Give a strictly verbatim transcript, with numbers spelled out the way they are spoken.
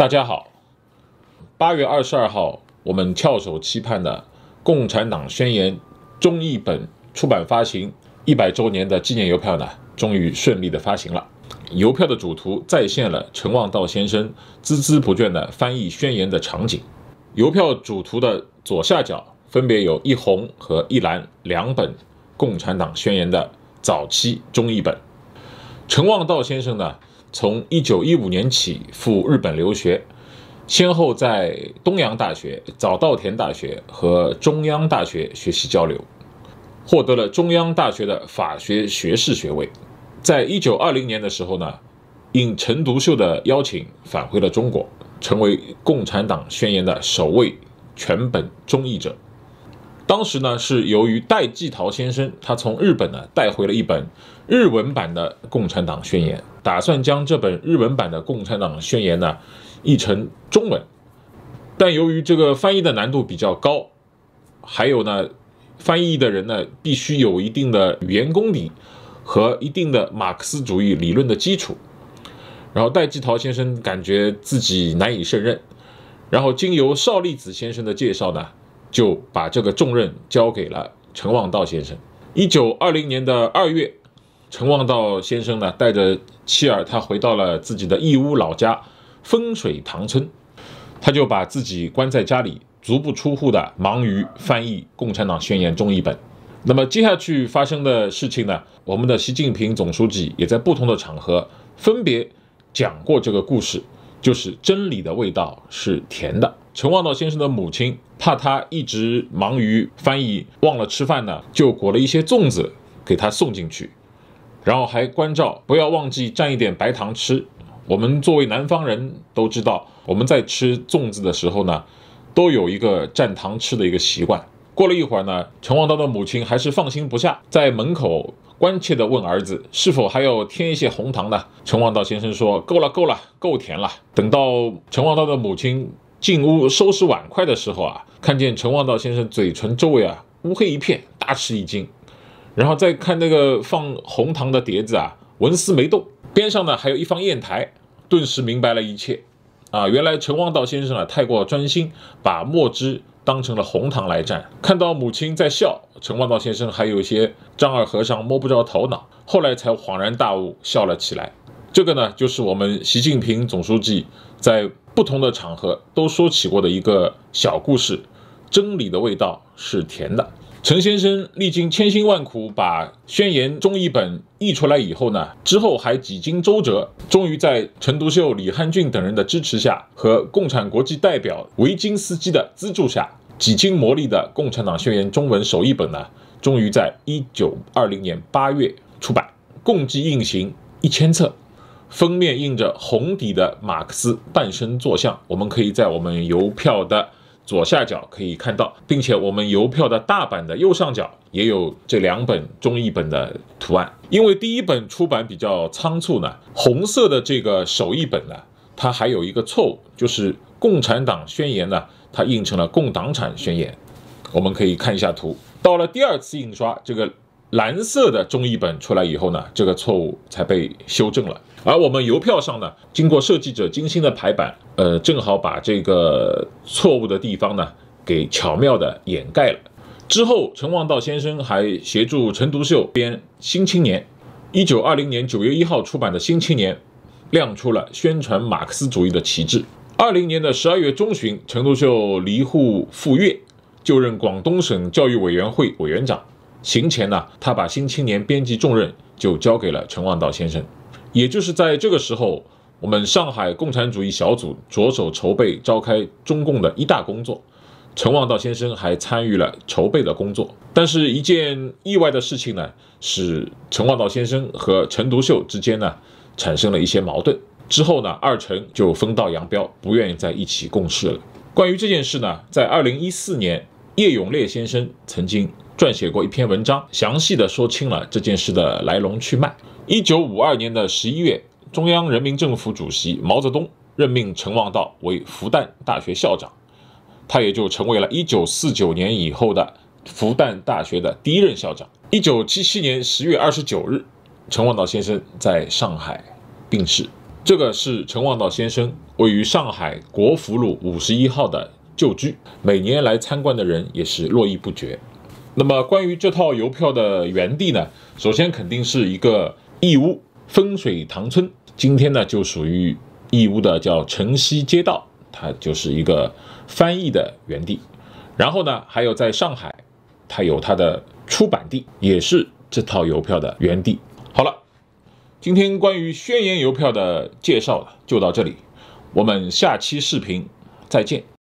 大家好，八月二十二号，我们翘首期盼的《共产党宣言》中译本出版发行一百周年的纪念邮票呢，终于顺利的发行了。邮票的主图再现了陈望道先生孜孜不倦的翻译宣言的场景。邮票主图的左下角分别有一红和一蓝两本《共产党宣言》的早期中译本。陈望道先生呢，从一九一五年起赴日本留学，先后在东洋大学、早稻田大学和中央大学学习交流，获得了中央大学的法学学士学位。在一九二零年的时候呢，应陈独秀的邀请返回了中国，成为《共产党宣言》的首位全本中译者。当时呢，是由于戴季陶先生他从日本呢带回了一本日文版的《共产党宣言》，打算将这本日文版的《共产党宣言》呢译成中文，但由于这个翻译的难度比较高，还有呢，翻译的人呢必须有一定的语言功底和一定的马克思主义理论的基础，然后戴季陶先生感觉自己难以胜任，然后经由邵力子先生的介绍呢，就把这个重任交给了陈望道先生。一九二零年的二月，陈望道先生呢带着妻儿，他回到了自己的义乌老家风水塘村，他就把自己关在家里，足不出户的忙于翻译《共产党宣言》中译本。那么接下去发生的事情呢，我们的习近平总书记也在不同的场合分别讲过这个故事，就是真理的味道是甜的。陈望道先生的母亲怕他一直忙于翻译忘了吃饭呢，就裹了一些粽子给他送进去，然后还关照不要忘记蘸一点白糖吃。我们作为南方人都知道，我们在吃粽子的时候呢，都有一个蘸糖吃的一个习惯。过了一会儿呢，陈望道的母亲还是放心不下，在门口关切地问儿子是否还要添一些红糖呢？陈望道先生说够了够了，够甜了。等到陈望道的母亲进屋收拾碗筷的时候啊，看见陈望道先生嘴唇周围啊乌黑一片，大吃一惊，然后再看那个放红糖的碟子啊，纹丝没动，边上呢还有一方砚台，顿时明白了一切啊！原来陈望道先生啊太过专心，把墨汁当成了红糖来蘸。看到母亲在笑，陈望道先生还有一些丈二和尚摸不着头脑，后来才恍然大悟，笑了起来。这个呢，就是我们习近平总书记在不同的场合都说起过的一个小故事，真理的味道是甜的。陈先生历经千辛万苦把宣言中译本译出来以后呢，之后还几经周折，终于在陈独秀、李汉俊等人的支持下，和共产国际代表维金斯基的资助下，几经磨砺的《共产党宣言》中文首译本呢，终于在一九二零年八月出版，共计印行一千册，封面印着红底的马克思半身坐像，我们可以在我们邮票的左下角可以看到，并且我们邮票的大版的右上角也有这两本中译本的图案。因为第一本出版比较仓促呢，红色的这个首译本呢，它还有一个错误，就是共产党宣言呢，它印成了共党产宣言。我们可以看一下图，到了第二次印刷，这个蓝色的中译本出来以后呢，这个错误才被修正了。而我们邮票上呢，经过设计者精心的排版，呃，正好把这个错误的地方呢，给巧妙的掩盖了。之后，陈望道先生还协助陈独秀编《新青年》，一九二零年九月一号出版的《新青年》亮出了宣传马克思主义的旗帜。二零年的十二月中旬，陈独秀离沪赴粤，就任广东省教育委员会委员长。行前呢，他把《新青年》编辑重任就交给了陈望道先生。也就是在这个时候，我们上海共产主义小组着手筹备召开中共的一大工作，陈望道先生还参与了筹备的工作。但是一件意外的事情呢，使陈望道先生和陈独秀之间呢产生了一些矛盾。之后呢，二陈就分道扬镳，不愿意在一起共事了。关于这件事呢，在二零一四年，叶永烈先生曾经撰写过一篇文章，详细的说清了这件事的来龙去脉。一九五二年的十一月，中央人民政府主席毛泽东任命陈望道为复旦大学校长，他也就成为了一九四九年以后的复旦大学的第一任校长。一九七七年十月二十九日，陈望道先生在上海病逝。这个是陈望道先生位于上海国福路五十一号的旧居，每年来参观的人也是络绎不绝。那么关于这套邮票的原地呢，首先肯定是一个义乌风水塘村，今天呢就属于义乌的叫城西街道，它就是一个翻译的原地。然后呢，还有在上海，它有它的出版地，也是这套邮票的原地。好了，今天关于宣言邮票的介绍就到这里，我们下期视频再见。